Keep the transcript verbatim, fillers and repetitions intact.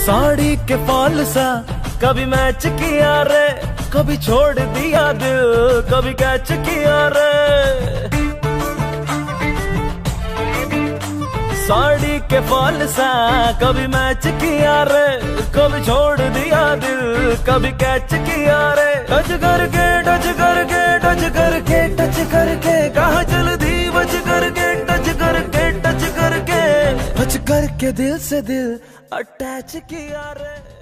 साड़ी के फॉल सा कभी मैच किया रे, कभी छोड़ दिया दिल, कभी कैच किया रे। साड़ी के फॉल सा कभी मैच किया रे, कभी छोड़ दिया दिल, कभी कैच किया रे। टच करके टच करके टच करके टच करके कहाँ चल दी बच करके, टच करके टच करके टच करके दिल से दिल अटैच किया रे।